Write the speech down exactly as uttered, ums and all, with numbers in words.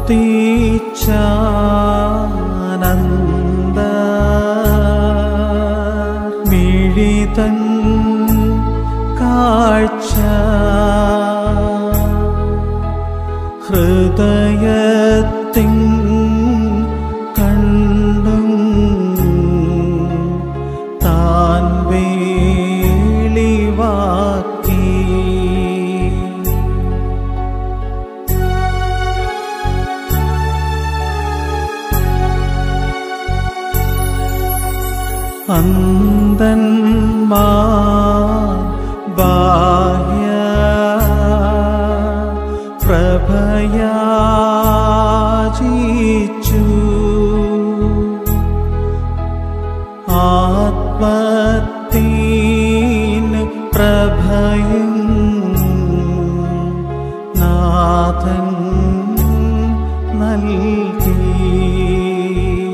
വർത്തിച്ചാനന്ദ മിഴിതൻ കാഴ്ച ഹൃദയത്തിൻ കണ്ടും താൻ വെളിവാക്കി. അന്ധന്മാർ ബാഹ്യ പ്രഭയാചിച്ചു ആത്മത്തിന് പ്രഭയും നാഥൻ നൽകി.